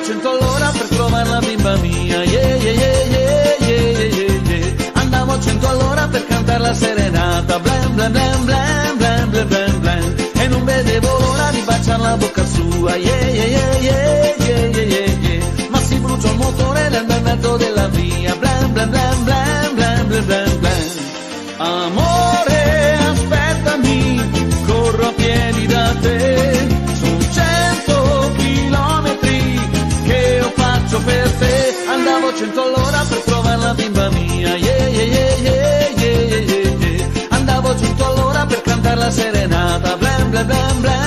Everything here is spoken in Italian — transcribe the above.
100 all'ora per trovare la bimba mia, yeah, yeah, yeah, yeah, yeah, yeah, yeah. Andavo a 100 all'ora per cantare la serenata, blam blam blam blam blam blam blam blam. E non vedevo l'ora di baciare la bocca sua, yeah, yeah, yeah, yeah, yeah, yeah, yeah, yeah. Ma si bruciò il motore nel bel mezzo della via, blam blam blam blam blam blam blam blam. Amore, aspettami, corro a piedi da te, sono 100 chilometri che io faccio per te. Andavo a 100 all'ora per trovare la bimba mia, yeah, yeah, yeah, yeah, yeah, yeah, yeah. Andavo a 100 all'ora per cantare la serenata, blam blam blam blam